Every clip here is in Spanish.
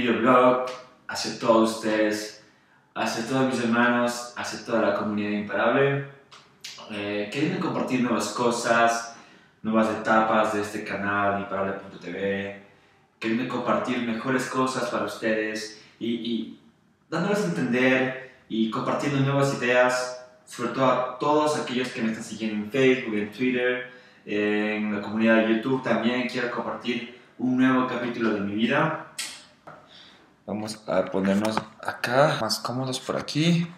videoblog hacia todos ustedes, hacia todos mis hermanos, hacia toda la comunidad imparable, queriendo compartir nuevas cosas, nuevas etapas de este canal imparable.tv, queriendo compartir mejores cosas para ustedes y dándoles a entender y compartiendo nuevas ideas, sobre todo a todos aquellos que me están siguiendo en Facebook, en Twitter, en la comunidad de YouTube. También quiero compartir un nuevo capítulo de mi vida. Vamos a ponernos acá, más cómodos por aquí.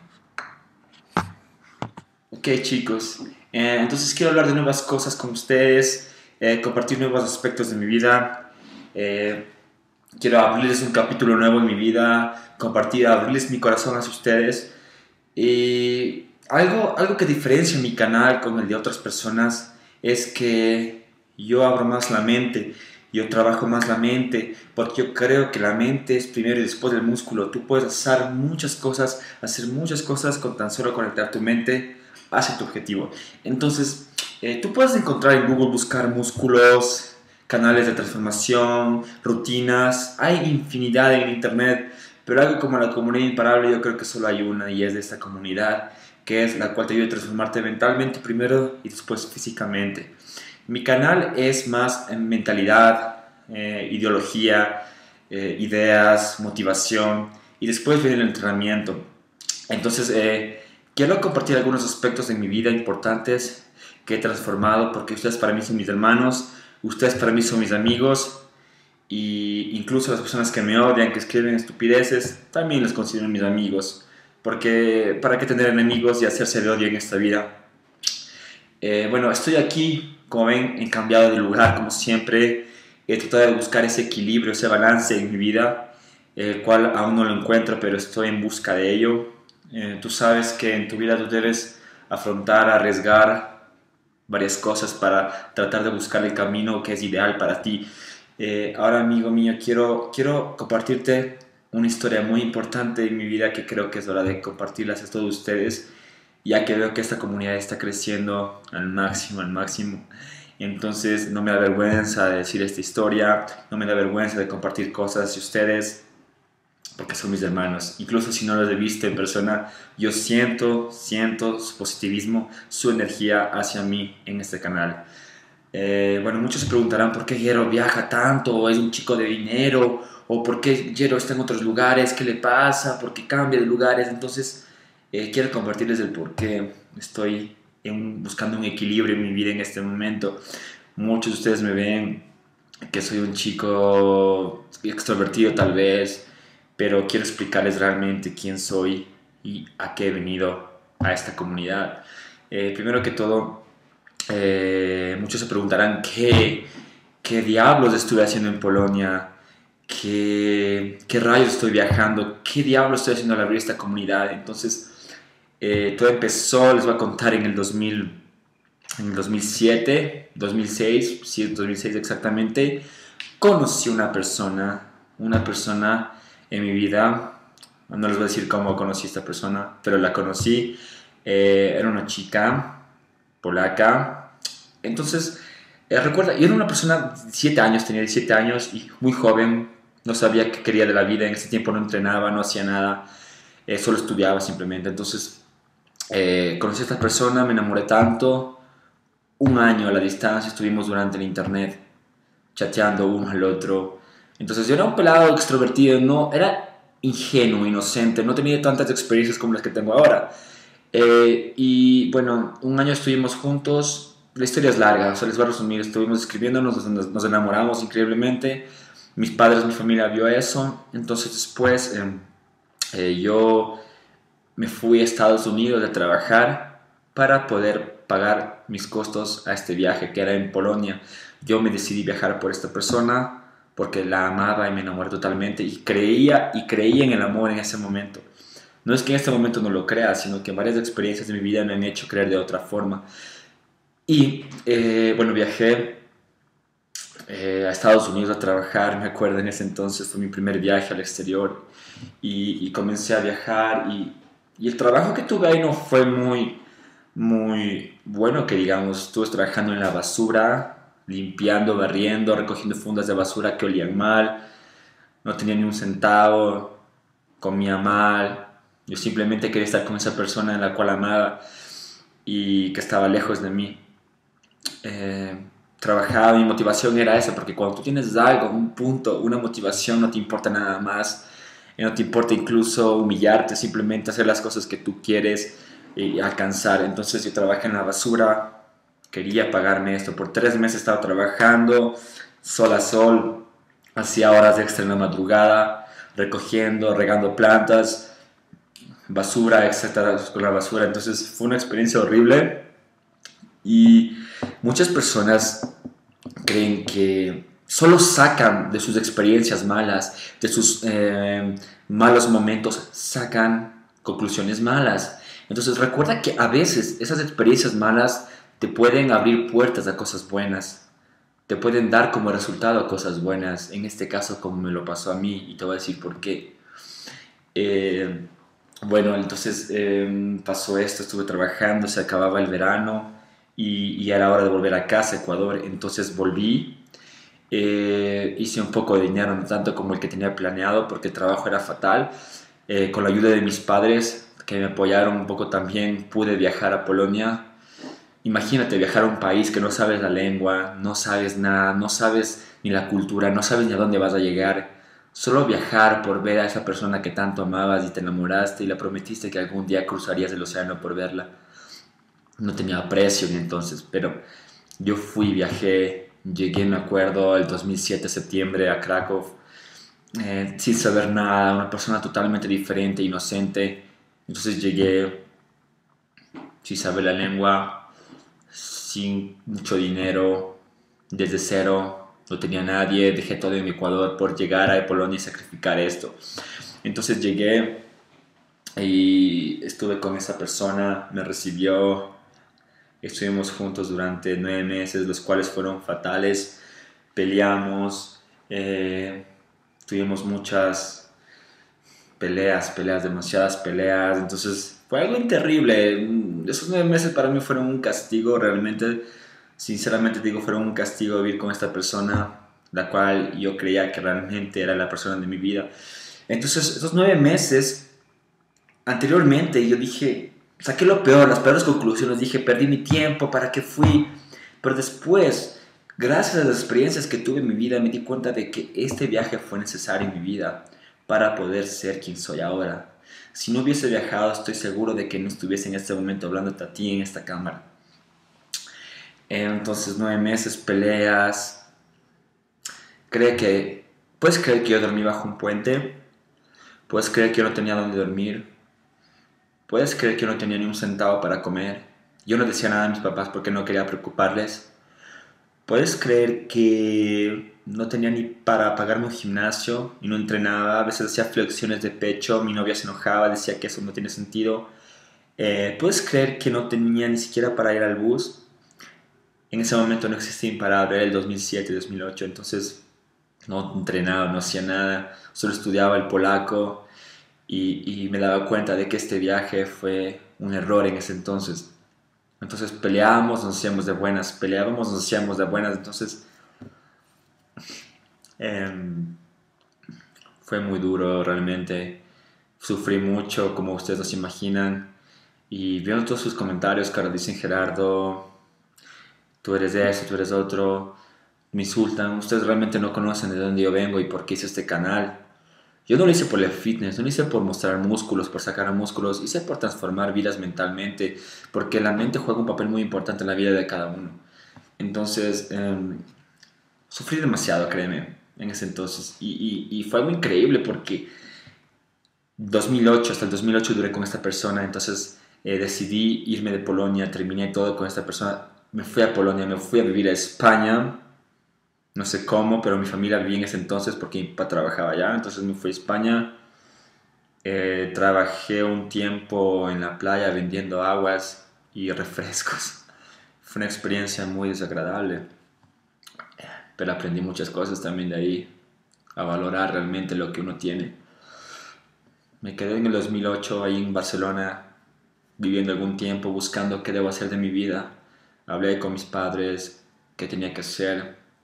Ok, chicos, entonces quiero hablar de nuevas cosas con ustedes, compartir nuevos aspectos de mi vida. Quiero abrirles un capítulo nuevo en mi vida, abrirles mi corazón hacia ustedes. Y algo que diferencia mi canal con el de otras personas es que yo abro más la mente, yo trabajo más la mente, porque yo creo que la mente es primero y después del músculo. Tú puedes hacer muchas cosas con tan solo conectar tu mente hacia tu objetivo. Entonces, tú puedes encontrar en Google, buscar músculos, canales de transformación, rutinas, hay infinidad en internet, pero algo como la comunidad imparable yo creo que solo hay una, y es de esta comunidad, que es la cual te ayuda a transformarte mentalmente primero y después físicamente. Mi canal es más en mentalidad, ideología, ideas, motivación, y después viene el entrenamiento. Entonces, quiero compartir algunos aspectos de mi vida importantes que he transformado, porque ustedes para mí son mis hermanos, ustedes para mí son mis amigos, y incluso las personas que me odian, que escriben estupideces, también los considero mis amigos, porque ¿para qué tener enemigos y hacerse de odio en esta vida? Bueno, estoy aquí, como ven, he cambiado de lugar como siempre, he tratado de buscar ese equilibrio, ese balance en mi vida, el cual aún no lo encuentro, pero estoy en busca de ello. Tú sabes que en tu vida tú debes afrontar, arriesgar varias cosas para tratar de buscar el camino que es ideal para ti. Ahora, amigo mío, quiero compartirte una historia muy importante en mi vida que creo que es hora de compartirlas a todos ustedes, ya que veo que esta comunidad está creciendo al máximo, al máximo. Entonces no me da vergüenza de decir esta historia, no me da vergüenza de compartir cosas de ustedes, porque son mis hermanos. Incluso si no los he visto en persona, yo siento su positivismo, su energía hacia mí en este canal. Bueno, muchos se preguntarán por qué Jero viaja tanto, o es un chico de dinero, o por qué Jero está en otros lugares, qué le pasa, por qué cambia de lugares. Entonces, quiero compartirles el por qué estoy buscando un equilibrio en mi vida en este momento. Muchos de ustedes me ven que soy un chico extrovertido tal vez, pero quiero explicarles realmente quién soy y a qué he venido a esta comunidad. Primero que todo, muchos se preguntarán qué diablos estuve haciendo en Polonia, qué rayos estoy viajando, qué diablos estoy haciendo al abrir esta comunidad. Entonces, todo empezó, les voy a contar, en el 2007, 2006, sí, 2006 exactamente. Conocí una persona en mi vida. No les voy a decir cómo conocí a esta persona, pero la conocí. Era una chica polaca. Entonces, recuerda, yo era una persona de 7 años, tenía 17 años y muy joven. No sabía qué quería de la vida. En ese tiempo no entrenaba, no hacía nada. Solo estudiaba simplemente. Entonces, conocí a esta persona, me enamoré tanto. Un año a la distancia estuvimos durante el internet, chateando uno al otro. Entonces yo era un pelado extrovertido, no, era ingenuo, inocente, no tenía tantas experiencias como las que tengo ahora. Y bueno, un año estuvimos juntos. La historia es larga, o sea, les voy a resumir. Estuvimos escribiéndonos, nos enamoramos increíblemente. Mis padres, mi familia vio eso. Entonces después yo me fui a Estados Unidos a trabajar para poder pagar mis costos a este viaje que era en Polonia. Yo me decidí viajar por esta persona porque la amaba y me enamoré totalmente, y creía en el amor en ese momento. No es que en este momento no lo crea, sino que varias experiencias de mi vida me han hecho creer de otra forma. Y bueno, viajé a Estados Unidos a trabajar. Me acuerdo, en ese entonces fue mi primer viaje al exterior, y comencé a viajar, y el trabajo que tuve ahí no fue muy bueno, que digamos. Estuve trabajando en la basura, limpiando, barriendo, recogiendo fundas de basura que olían mal. no tenía ni un centavo, comía mal. Yo simplemente quería estar con esa persona en la cual amaba y que estaba lejos de mí. Trabajaba, mi motivación era esa, porque cuando tú tienes algo, un punto, una motivación, no te importa nada más, no te importa incluso humillarte, simplemente hacer las cosas que tú quieres y alcanzar. Entonces yo trabajé en la basura, quería pagarme esto, por 3 meses estaba trabajando, sol a sol, hacía horas extra en la madrugada, recogiendo, regando plantas, basura, etcétera, con la basura. Entonces fue una experiencia horrible y muchas personas creen que solo sacan de sus experiencias malas, de sus malos momentos, sacan conclusiones malas. Entonces recuerda que a veces esas experiencias malas te pueden abrir puertas a cosas buenas, te pueden dar como resultado cosas buenas, en este caso como me lo pasó a mí, y te voy a decir por qué. Eh, bueno, entonces pasó esto, estuve trabajando, se acababa el verano y era hora de volver a casa, Ecuador. Entonces volví, hice un poco de dinero, no tanto como el que tenía planeado porque el trabajo era fatal. Con la ayuda de mis padres, que me apoyaron un poco también, pude viajar a Polonia. Imagínate viajar a un país que no sabes la lengua, no sabes nada, no sabes ni la cultura, no sabes ni a dónde vas a llegar. Solo viajar por ver a esa persona que tanto amabas y te enamoraste y le prometiste que algún día cruzarías el océano por verla. No tenía precio ni entonces, pero yo fui, viajé, llegué, me acuerdo, el 2007, septiembre, a Krakow, sin saber nada, una persona totalmente diferente, inocente. Entonces llegué sin saber la lengua, sin mucho dinero, desde cero, no tenía nadie, dejé todo en Ecuador por llegar a Polonia y sacrificar esto. Entonces llegué y estuve con esa persona, me recibió, estuvimos juntos durante 9 meses, los cuales fueron fatales, peleamos, tuvimos muchas peleas, demasiadas peleas, entonces fue algo terrible. Esos 9 meses para mí fueron un castigo, realmente, sinceramente digo, fueron un castigo vivir con esta persona, la cual yo creía que realmente era la persona de mi vida. Entonces, esos 9 meses, anteriormente yo dije, saqué lo peor, las peores conclusiones, dije, perdí mi tiempo, ¿para qué fui? Pero después, gracias a las experiencias que tuve en mi vida, me di cuenta de que este viaje fue necesario en mi vida para poder ser quien soy ahora. Si no hubiese viajado, estoy seguro de que no estuviese en este momento hablándote a ti en esta cámara. Entonces, 9 meses, peleas. ¿Puedes creer que yo dormí bajo un puente? ¿Puedes creer que yo no tenía dónde dormir? ¿Puedes creer que yo no tenía ni un centavo para comer? Yo no decía nada a mis papás porque no quería preocuparles. ¿Puedes creer que no tenía ni para pagarme un gimnasio y no entrenaba? A veces hacía flexiones de pecho, mi novia se enojaba, decía que eso no tiene sentido. ¿Puedes creer que no tenía ni siquiera para ir al bus? En ese momento no existía Imparable, era el 2007, 2008, entonces no entrenaba, no hacía nada, solo estudiaba el polaco y me daba cuenta de que este viaje fue un error en ese entonces. Entonces peleábamos, nos hacíamos de buenas, peleábamos, nos hacíamos de buenas, entonces em, fue muy duro realmente, sufrí mucho como ustedes no se imaginan y viendo todos sus comentarios que ahora dicen Gerardo, tú eres de eso, tú eres otro, me insultan, ustedes realmente no conocen de dónde yo vengo y por qué hice este canal. Yo no lo hice por el fitness, no lo hice por mostrar músculos, por sacar músculos, hice por transformar vidas mentalmente, porque la mente juega un papel muy importante en la vida de cada uno. Entonces, sufrí demasiado, créeme, en ese entonces. Y fue algo increíble porque 2008, hasta el 2008 duré con esta persona, entonces decidí irme de Polonia, terminé todo con esta persona, me fui a Polonia, me fui a vivir a España, no sé cómo, pero mi familia vivía en ese entonces porque mi papá trabajaba allá, entonces me fui a España, trabajé un tiempo en la playa vendiendo aguas y refrescos. Fue una experiencia muy desagradable, pero aprendí muchas cosas también de ahí, a valorar realmente lo que uno tiene. Me quedé en el 2008 ahí en Barcelona, viviendo algún tiempo, buscando qué debo hacer de mi vida. Hablé con mis padres, qué tenía que hacer.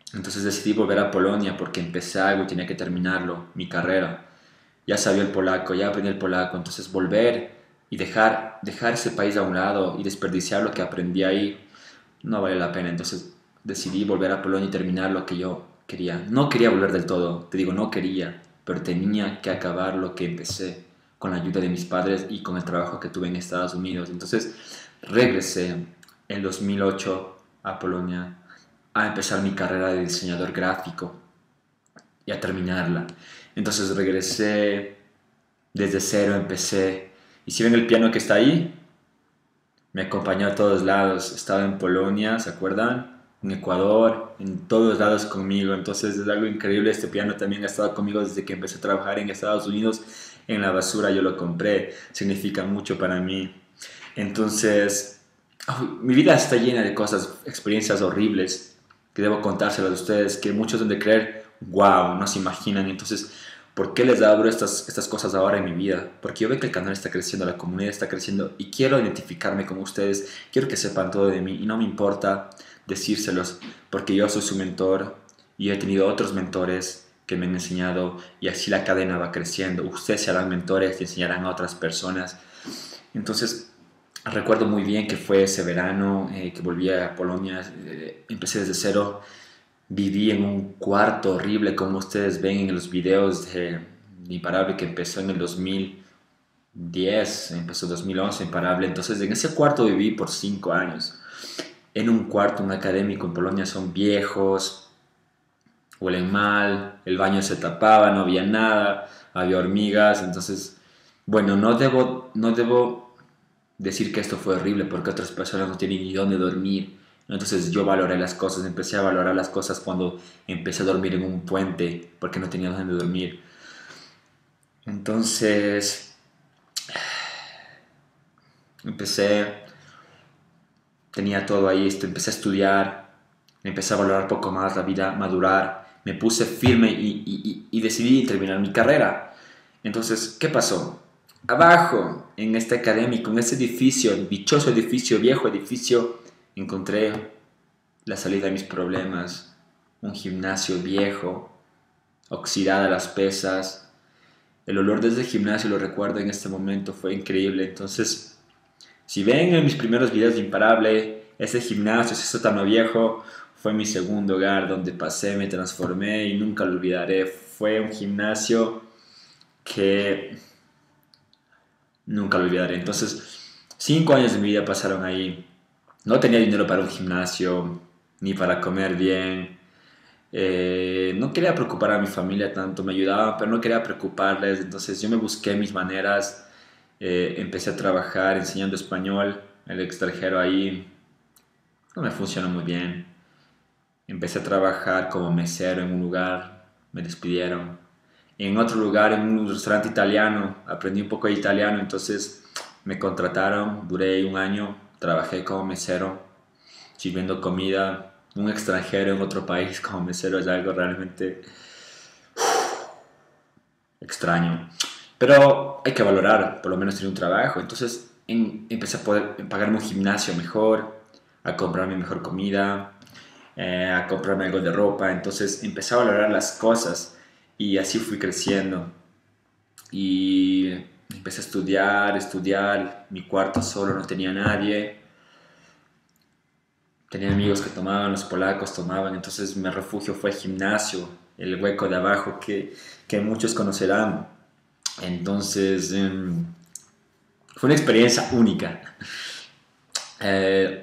Entonces decidí volver a Polonia porque empecé algo y tenía que terminarlo, mi carrera. Ya sabía el polaco, ya aprendí el polaco, entonces volver y dejar ese país a un lado y desperdiciar lo que aprendí ahí no vale la pena. Entonces decidí volver a Polonia y terminar lo que yo quería. No quería volver del todo, te digo, no quería, pero tenía que acabar lo que empecé con la ayuda de mis padres y con el trabajo que tuve en Estados Unidos. Entonces regresé en 2008 a Polonia a empezar mi carrera de diseñador gráfico y a terminarla. Entonces regresé desde cero, empecé. Y si ven el piano que está ahí, me acompañó a todos lados. Estaba en Polonia, ¿se acuerdan? En Ecuador, en todos lados conmigo. Entonces es algo increíble. Este piano también ha estado conmigo desde que empecé a trabajar en Estados Unidos. En la basura yo lo compré. Significa mucho para mí. Entonces, mi vida está llena de cosas, experiencias horribles que debo contárselas a ustedes, que muchos han de creer, wow, no se imaginan. Entonces, ¿por qué les abro estas cosas ahora en mi vida? Porque yo veo que el canal está creciendo, la comunidad está creciendo y quiero identificarme con ustedes, quiero que sepan todo de mí y no me importa decírselos porque yo soy su mentor y he tenido otros mentores que me han enseñado y así la cadena va creciendo. Ustedes serán mentores y enseñarán a otras personas. Entonces, recuerdo muy bien que fue ese verano que volví a Polonia, empecé desde cero, viví en un cuarto horrible como ustedes ven en los videos de Imparable que empezó en el 2010, empezó 2011 Imparable, entonces en ese cuarto viví por 5 años, en un cuarto, un académico en Polonia son viejos, huelen mal, el baño se tapaba, no había nada, había hormigas, entonces, bueno, no debo decir que esto fue horrible porque otras personas no tienen ni dónde dormir. Entonces yo valoré las cosas, empecé a valorar las cosas cuando empecé a dormir en un puente porque no tenía dónde dormir. Entonces empecé, tenía todo ahí, empecé a estudiar, empecé a valorar poco más la vida, madurar, me puse firme y decidí terminar mi carrera. Entonces, ¿qué pasó? Abajo, en este académico, en este edificio, el dichoso edificio, viejo edificio, encontré la salida de mis problemas, un gimnasio viejo, oxidada las pesas. El olor de ese gimnasio, lo recuerdo en este momento, fue increíble. Entonces, si ven en mis primeros videos de Imparable, ese gimnasio, ese sótano viejo, fue mi segundo hogar donde pasé, me transformé y nunca lo olvidaré. Fue un gimnasio que nunca lo olvidaré. Entonces, 5 años de mi vida pasaron ahí. No tenía dinero para un gimnasio, ni para comer bien. No quería preocupar a mi familia tanto, me ayudaban, pero no quería preocuparles. Entonces yo me busqué mis maneras, empecé a trabajar enseñando español, el extranjero ahí no me funcionó muy bien. Empecé a trabajar como mesero en un lugar, me despidieron. En otro lugar, en un restaurante italiano, aprendí un poco de italiano, entonces me contrataron, duré un año, trabajé como mesero, sirviendo comida. Un extranjero en otro país como mesero es algo realmente extraño. Pero hay que valorar, por lo menos tener un trabajo. Entonces empecé a poder pagarme un gimnasio mejor, a comprarme mejor comida, a comprarme algo de ropa. Entonces empecé a valorar las cosas y así fui creciendo. Y empecé a estudiar. Mi cuarto solo, no tenía nadie. Tenía amigos que tomaban, los polacos tomaban, entonces mi refugio fue el gimnasio, el hueco de abajo que muchos conocerán. Entonces fue una experiencia única. Eh,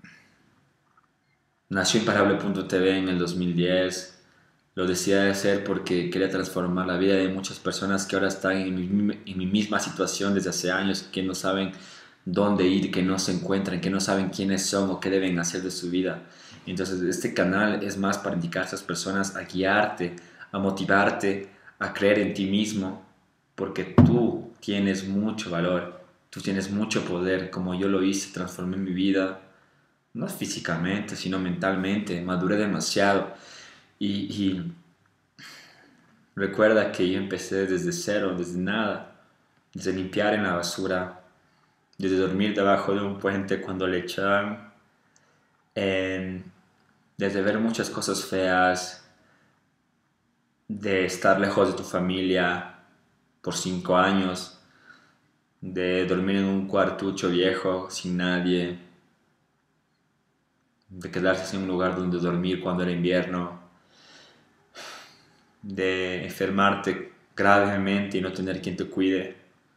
Nació Imparable.tv en el 2010. Lo decidí hacer porque quería transformar la vida de muchas personas que ahora están en mi misma situación desde hace años, que no saben dónde ir, que no se encuentran, que no saben quiénes son o qué deben hacer de su vida. Entonces este canal es más para indicar a esas personas, a guiarte, a motivarte, a creer en ti mismo, porque tú tienes mucho valor, tú tienes mucho poder, como yo lo hice, transformé mi vida, no físicamente, sino mentalmente, maduré demasiado. Y recuerda que yo empecé desde cero, desde nada, desde limpiar en la basura, desde dormir debajo de un puente cuando le echaban, eh, desde ver muchas cosas feas, de estar lejos de tu familia por 5 años, de dormir en un cuartucho viejo sin nadie, de quedarse sin un lugar donde dormir cuando era invierno, de enfermarte gravemente y no tener quien te cuide.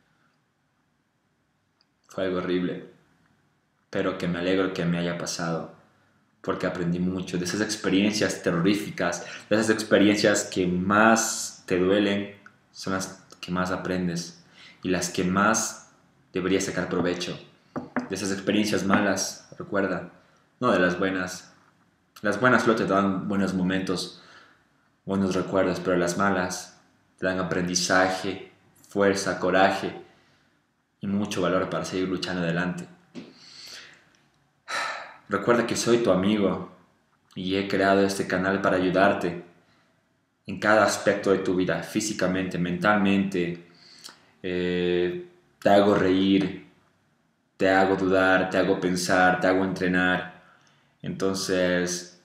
Fue algo horrible, pero que me alegro que me haya pasado, porque aprendí mucho de esas experiencias terroríficas, de esas experiencias que más te duelen, son las que más aprendes y las que más deberías sacar provecho. De esas experiencias malas, recuerda, no de las buenas. Las buenas solo te dan buenos momentos, buenos recuerdos, pero las malas te dan aprendizaje, fuerza, coraje y mucho valor para seguir luchando adelante. Recuerda que soy tu amigo y he creado este canal para ayudarte en cada aspecto de tu vida, físicamente, mentalmente. Te hago reír, te hago dudar, te hago pensar, te hago entrenar. Entonces,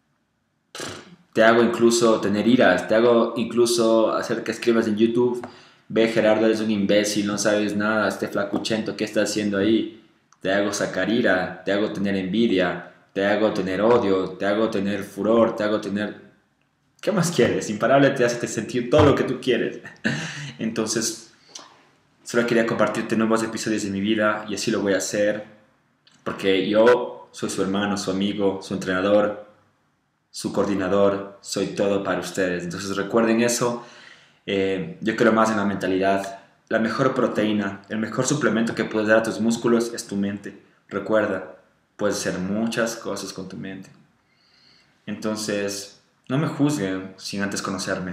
te hago incluso tener iras, te hago incluso hacer que escribas en YouTube: ve, Gerardo, eres un imbécil, no sabes nada, este flacuchento, ¿qué estás haciendo ahí? Te hago sacar ira, te hago tener envidia, te hago tener odio, te hago tener furor, te hago tener... ¿Qué más quieres? Imparable te hace sentir todo lo que tú quieres. Entonces, solo quería compartirte nuevos episodios de mi vida y así lo voy a hacer, porque yo soy su hermano, su amigo, su entrenador, su coordinador, soy todo para ustedes. Entonces recuerden eso. Yo creo más en la mentalidad. La mejor proteína, el mejor suplemento que puedes dar a tus músculos es tu mente. Recuerda, puedes hacer muchas cosas con tu mente. Entonces, no me juzguen sin antes conocerme.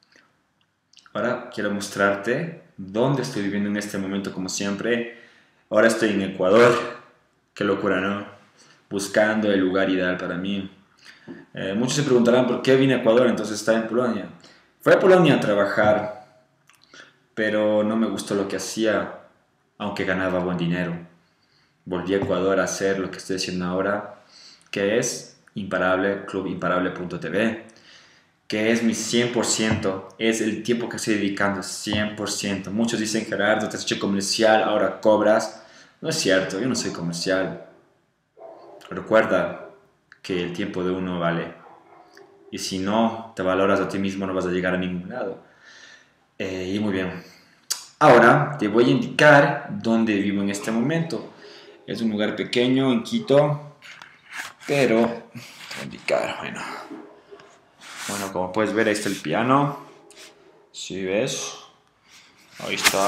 Ahora quiero mostrarte dónde estoy viviendo en este momento, como siempre. Ahora estoy en Ecuador. Qué locura, ¿no? Buscando el lugar ideal para mí. Muchos se preguntarán por qué vine a Ecuador, entonces estaba en Polonia. Fui a Polonia a trabajar, pero no me gustó lo que hacía, aunque ganaba buen dinero. Volví a Ecuador a hacer lo que estoy haciendo ahora, que es Imparable, clubimparable.tv, que es mi 100%, es el tiempo que estoy dedicando 100%. Muchos dicen: Gerardo, te has hecho comercial, ahora cobras. No es cierto, yo no soy comercial. Recuerda que el tiempo de uno vale. Y si no te valoras a ti mismo, no vas a llegar a ningún lado. Y muy bien. Ahora te voy a indicar dónde vivo en este momento. Es un lugar pequeño en Quito, pero te voy a indicar, bueno, como puedes ver, ahí está el piano. Si ves, ahí está.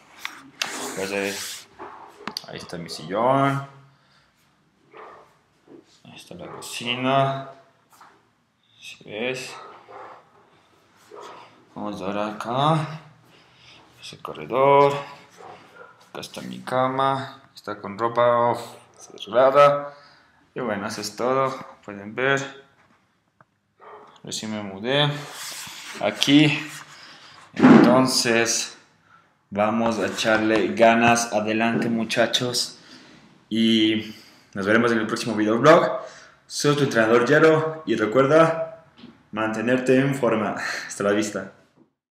Ahí está mi sillón. Ahí está la cocina. Si ves. Vamos a ver acá. Ese corredor. Acá está mi cama. Está con ropa cerrada. Y bueno, eso es todo. Pueden ver. Recién me mudé aquí. Entonces, vamos a echarle ganas. Adelante, muchachos. Y nos veremos en el próximo videoblog. Soy tu entrenador Jero. Y recuerda mantenerte en forma. Hasta la vista.